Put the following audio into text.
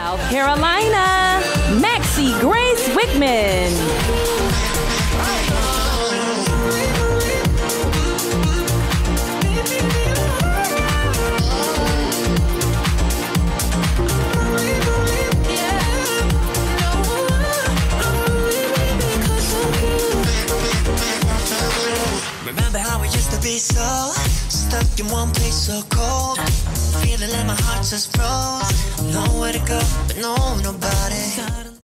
South Carolina, Maxci Grace Wichman. Remember how we used to be so stuck in one place, so cold, feeling like my heart just froze. Nowhere to go, but nobody.